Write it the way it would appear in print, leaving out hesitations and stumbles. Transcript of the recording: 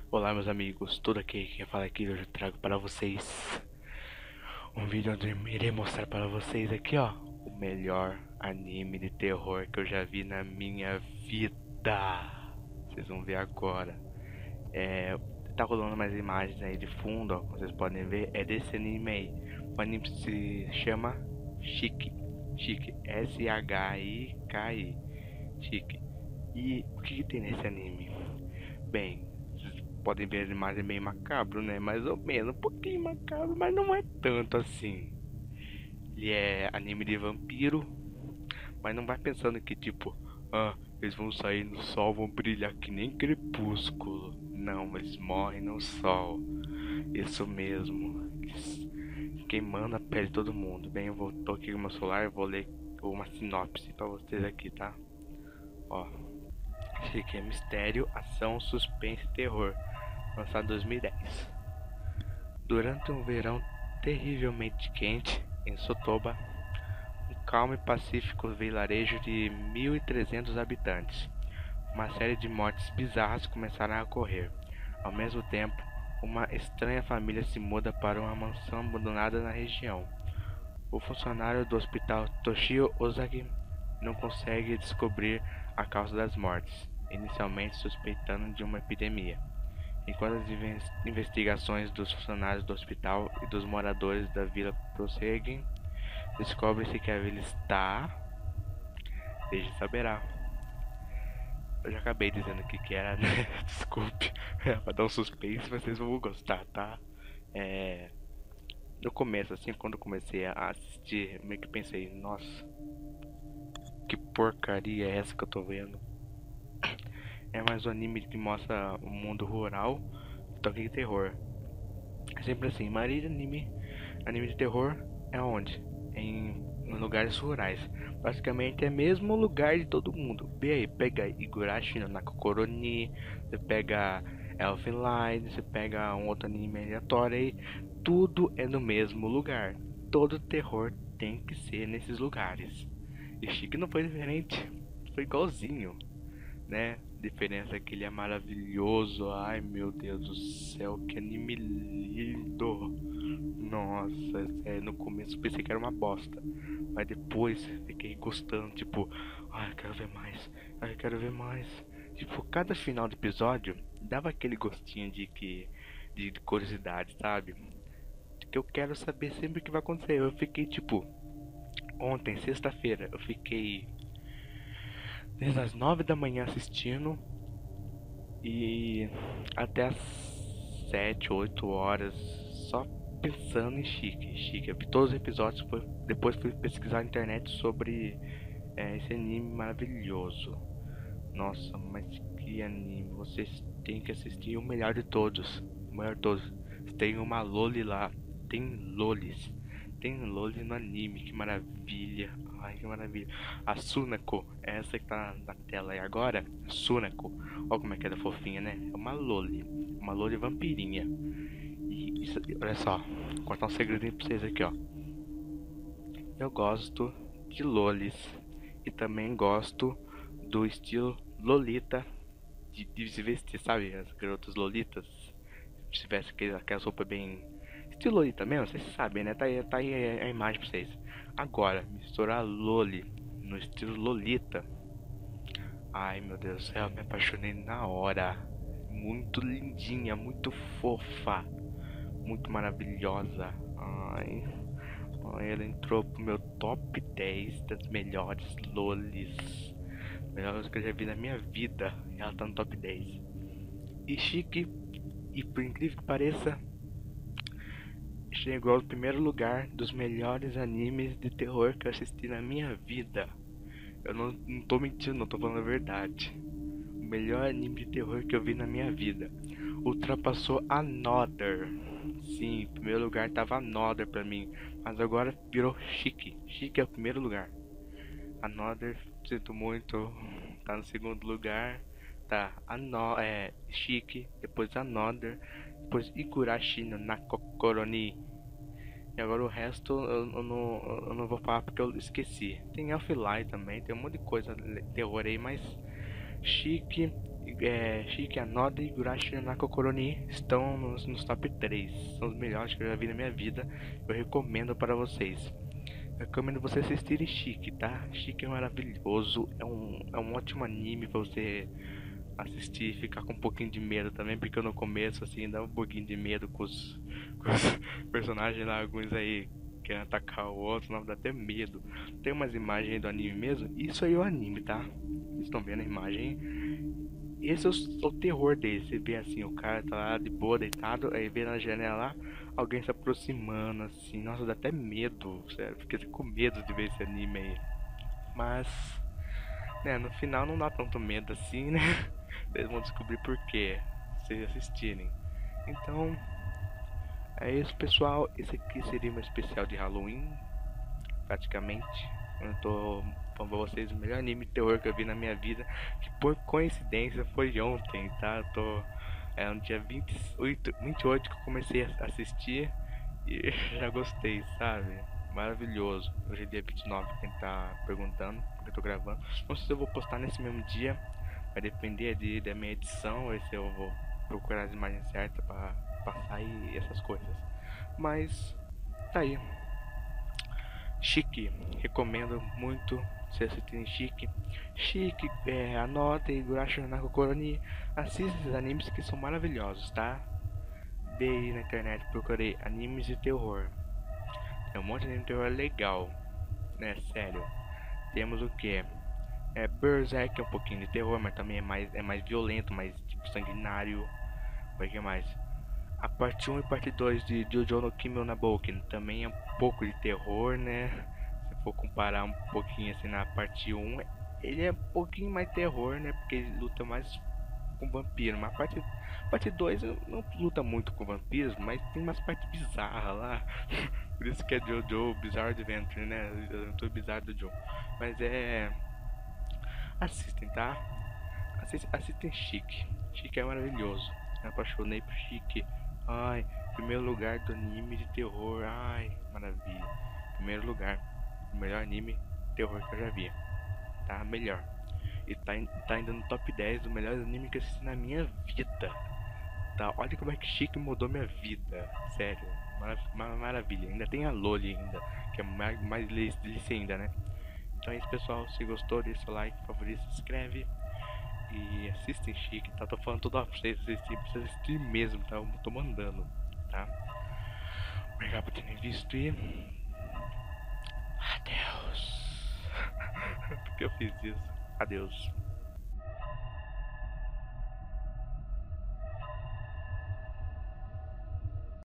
Olá meus amigos, tudo aqui, quem fala aqui hoje eu trago para vocês um vídeo onde eu irei mostrar para vocês aqui ó, o melhor anime de terror que eu já vi na minha vida. Vocês vão ver agora. Tá rolando mais imagens aí de fundo, ó, como vocês podem ver, é desse anime aí. O anime se chama Shiki, Shiki, S-H-I-K-I, Shiki. E o que tem nesse anime? Bem, podem ver as imagens meio macabro, né? Mais ou menos, um pouquinho macabro, mas não é tanto assim. Ele é anime de vampiro, mas não vai pensando que tipo, eles vão sair no sol, vão brilhar que nem crepúsculo. Não, eles morrem no sol. Isso mesmo. Queimando a pele de todo mundo. Bem, tô aqui com o meu celular, vou ler uma sinopse pra vocês aqui, tá? Ó, esse aqui é mistério, ação, suspense e terror, lançado em 2010. Durante um verão terrivelmente quente em Sotoba, um calmo e pacífico vilarejo de 1.300 habitantes, uma série de mortes bizarras começaram a ocorrer. Ao mesmo tempo, uma estranha família se muda para uma mansão abandonada na região. O funcionário do hospital Toshio Ozaki não consegue descobrir a causa das mortes, inicialmente suspeitando de uma epidemia. Enquanto as investigações dos funcionários do hospital e dos moradores da vila prosseguem, descobre-se que a vila está... Desde saberá. Eu já acabei dizendo o que era, né? Desculpe. Pra dar um suspense, vocês vão gostar, tá? No começo, assim, quando eu comecei a assistir, meio que pensei, nossa, que porcaria é essa que eu tô vendo? É mais um anime que mostra o mundo rural, toque de terror. É sempre assim, maioria de anime de terror é onde? Em lugares rurais. Basicamente é o mesmo lugar de todo mundo. Vê aí, pega Higurashi no Nakokoroni, você pega Elfen Lied, você pega um outro anime aleatório aí. Tudo é no mesmo lugar. Todo terror tem que ser nesses lugares. E Chique não foi diferente. Foi igualzinho, né? Diferença é que ele é maravilhoso. Ai meu Deus do céu, que anime lindo. Nossa, no começo pensei que era uma bosta, mas depois fiquei gostando, tipo, ai, eu quero ver mais, ai, eu quero ver mais. Tipo, cada final do episódio dava aquele gostinho de curiosidade, sabe? Que eu quero saber sempre o que vai acontecer. Eu fiquei tipo, ontem, sexta-feira, eu fiquei desde as 9 da manhã assistindo e até as 7, 8 horas só pensando em Chique. Chique, eu vi todos os episódios, depois fui pesquisar na internet sobre esse anime maravilhoso. Nossa, mas que anime, vocês têm que assistir o melhor de todos. O melhor de todos. Tem uma Loli lá, tem Lolis. Tem Loli no anime, que maravilha. Ai, que maravilha. A Sunako, essa que tá na tela aí agora, Sunako. Olha como é que ela é fofinha, né? É uma Loli vampirinha. E isso, olha só, vou contar um segredinho pra vocês aqui, ó. Eu gosto de lolis e também gosto do estilo Lolita de se vestir, sabe? As garotas Lolitas. Se veste aquelas roupas bem. Estilo Lolita mesmo, vocês sabem, né? Tá aí a imagem pra vocês. Agora, misturar Loli no estilo Lolita. Ai meu Deus do céu, me apaixonei na hora. Muito lindinha, muito fofa, muito maravilhosa. Ai, ela entrou pro meu top 10 das melhores lolis. Melhores que eu já vi na minha vida. Ela tá no top 10. E Chique, e por incrível que pareça, chegou ao primeiro lugar dos melhores animes de terror que eu assisti na minha vida. Eu não tô mentindo, não tô falando a verdade. O melhor anime de terror que eu vi na minha vida. Ultrapassou Another. Sim, em primeiro lugar tava Another pra mim. Mas agora virou Chique. Chique é o primeiro lugar. Another, sinto muito, tá no segundo lugar. Tá, Chique, depois Another, depois Igurashi no Nakokoroni. E agora o resto eu não vou falar porque eu esqueci. Tem Elflight também, tem um monte de coisa terror aí, mas Chique Shiki, Anoda e Gurashi no Koroni estão nos top 3. São os melhores que eu já vi na minha vida. Eu recomendo para vocês. Eu recomendo você assistirem Shiki, tá? Shiki é maravilhoso. É um ótimo anime pra você assistir e ficar com um pouquinho de medo também. Porque no começo, assim, dá um pouquinho de medo com os personagens lá. Alguns aí querem atacar o outro, não dá até medo. Tem umas imagens aí do anime mesmo. Isso aí é o anime, tá? Vocês estão vendo a imagem? Esse é o terror dele. Você vê assim, o cara tá lá de boa, deitado, aí vê na janela lá, alguém se aproximando, assim. Nossa, dá até medo, sério. Fiquei com medo de ver esse anime aí. Mas, né, no final não dá tanto medo assim, né? Vocês vão descobrir por quê, se vocês assistirem. Então, é isso, pessoal. Esse aqui seria um especial de Halloween, praticamente. Eu tô falando pra vocês o melhor anime de terror que eu vi na minha vida, que por coincidência foi ontem, tá? No dia 28 que eu comecei a assistir e já gostei, sabe? Maravilhoso. Hoje é dia 29, quem tá perguntando, porque eu tô gravando. Não sei se eu vou postar nesse mesmo dia, vai depender da minha edição, ou se eu vou procurar as imagens certas pra passar e essas coisas. Mas, tá aí. Chique, recomendo muito se assistirem Chique. Chique, Anote e Gurashi no Koroni. Assista esses animes que são maravilhosos, tá? Vê aí na internet, procurei animes de terror. Tem um monte de anime de terror legal, né? Sério. Temos o que? Berserk é um pouquinho de terror, mas também é mais violento, mais tipo sanguinário. O que mais? A parte 1 e parte 2 de Jojo no Kimi no Naboken também é um pouco de terror, né? Se for comparar um pouquinho assim na parte 1, ele é um pouquinho mais terror, né? Porque ele luta mais com vampiro. Mas a parte 2 não luta muito com vampiros, mas tem umas partes bizarras lá. Por isso que é Jojo Bizarre Adventure, né? Aventura bizarra do Joe. Mas assistem, tá? Assistem Chique. Chique é maravilhoso. Me apaixonei por Chique. Ai, primeiro lugar do anime de terror. Ai, maravilha. Primeiro lugar. O melhor anime de terror que eu já vi. Tá? Melhor. E tá ainda no top 10 do melhor anime que eu assisti na minha vida. Tá? Olha como é que Chique mudou minha vida. Sério. Maravilha. Ainda tem a Loli ainda. Que é mais delícia ainda, né? Então é isso, pessoal. Se gostou, deixa o like, favorito, se inscreve. E assistem Chique, tá? Tô falando tudo pra vocês assistirem, precisa assistir mesmo, tá? Eu tô mandando, tá? Obrigado por terem visto e... Adeus. Por que eu fiz isso? Adeus.